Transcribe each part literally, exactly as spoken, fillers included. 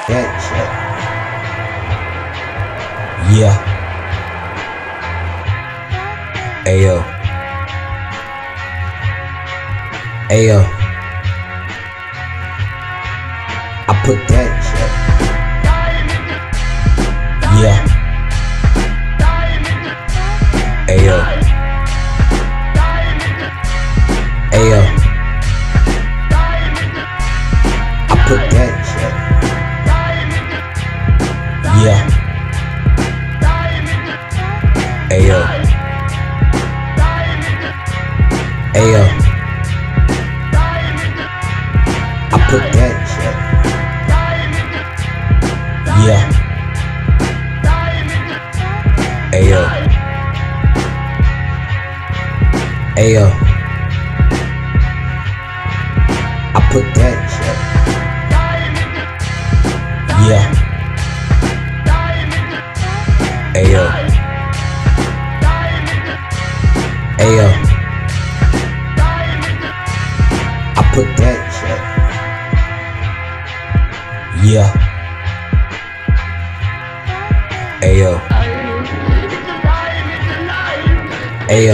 that shit. Yeah. Ayo. Ayo. I put that shit. Yeah. Ayo. Ayo. I put that shit. Yeah. Ayo. Ayo. I put that shit. Yeah. Ayo. Ayo. I put that shit. Yeah. Ayo. Ayo. I put that shit. Yeah. Ayo. Ayo.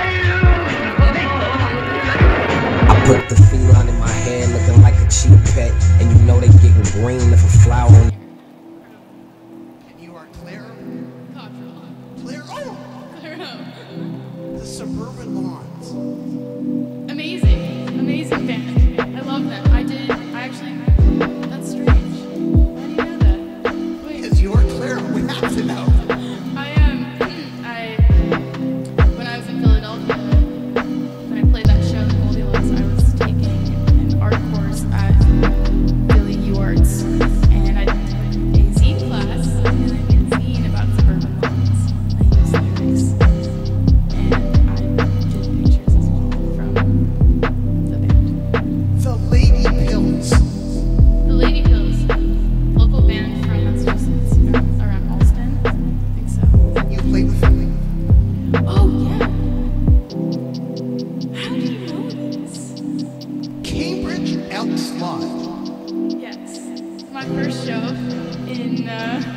I put the feline in my hand looking like a cheap pet, and you know they getting green if a flower on. And you are Claire? Cottrill. Claire? Oh! Claire. The Suburban Lawns. Amazing. Amazing band. I love them. I did. I actually. That's strange. Why do you know that? Wait. Because you are Claire, we have to know. I am. I. When I was in Philadelphia, when I played that show in Goldilocks, I was taking an art course at Philly U Arts, and I took a zine class, and I made a zine about suburban lawns. I used lyrics, and I did pictures as well from the band. The Lady Pills. The Lady Pills, local band from Massachusetts, around, around Alston. I think so. You played with them. Oh yeah. How do you know this? Cambridge Elks Lodge. Yes, my first show in. Uh,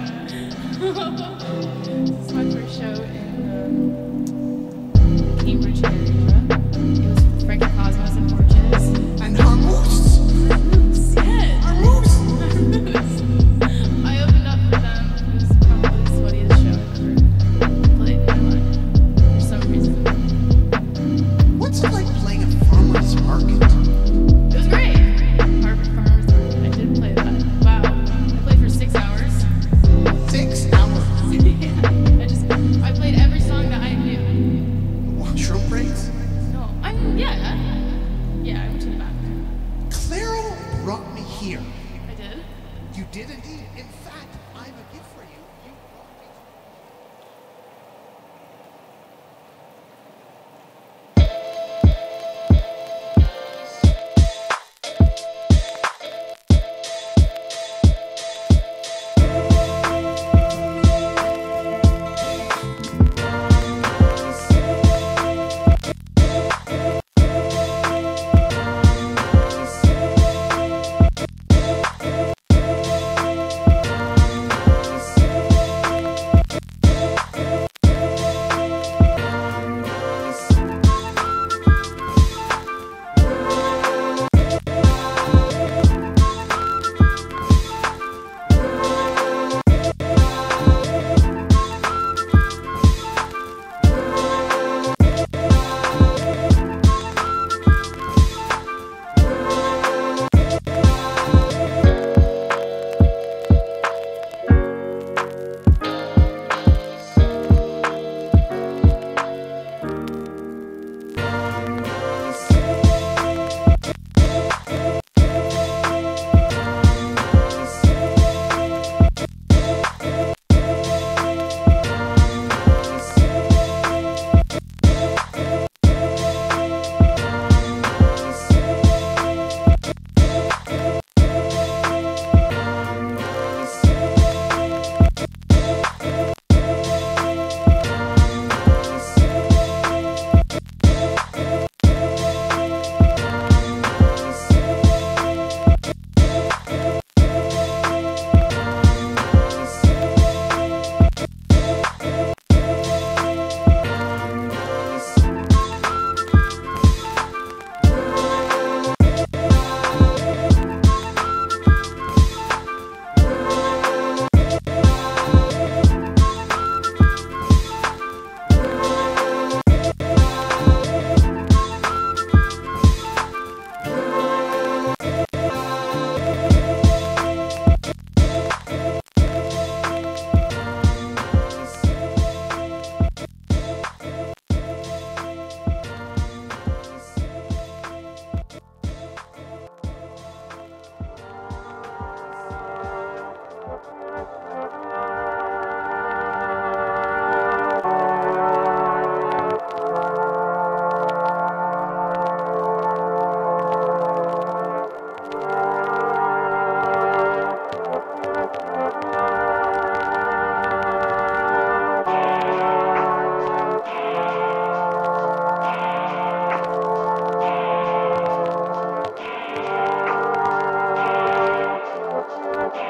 this is my first show in um, the Cambridge area. It was Frankie Cosmos and Porches. And Harmoose. Moose, yes. Harmoose. I opened up for them. It was probably the sweatiest show I've ever played in my life for some reason. What's it like playing a farmer's market? It was great. Harvard Farmers Market. I did play that. Wow. I played for six hours. Six hours. Yeah. I just I played every song that I knew. Washroom breaks? No. I mean, yeah. Yeah, I went to the bathroom. Claire brought me here. I did. You did indeed. In fact, I have a gift for you. You brought me.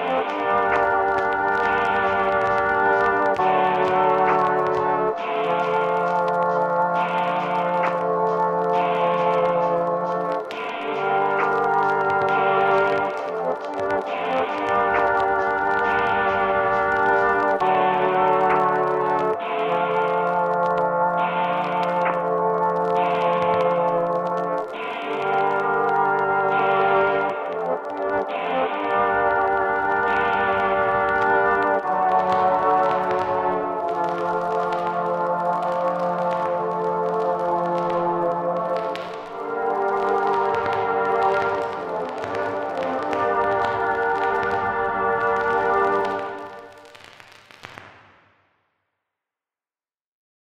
Thank